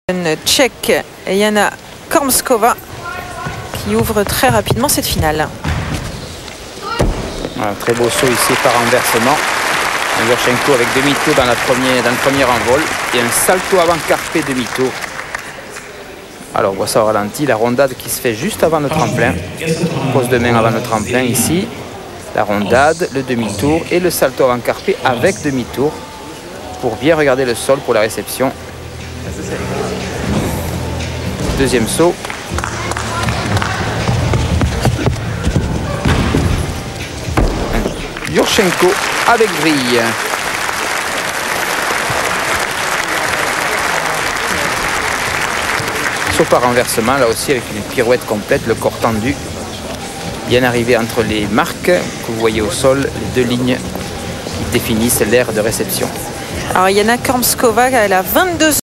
Une Tchèque, Jana Kormskova, qui ouvre très rapidement cette finale. Un très beau saut ici par renversement. Yurchenko avec demi-tour dans le premier envol et un salto avant carpé demi-tour. Alors on voit ça au ralenti, la rondade qui se fait juste avant le tremplin. Pose de main avant le tremplin ici. La rondade, le demi-tour et le salto avant carpé avec demi-tour pour bien regarder le sol pour la réception. Deuxième saut. Yurchenko avec vrille. Saut par renversement, là aussi avec une pirouette complète, le corps tendu. Bien arrivé entre les marques que vous voyez au sol, les deux lignes qui définissent l'aire de réception. Alors Jana Kormskova, elle a 22 ans.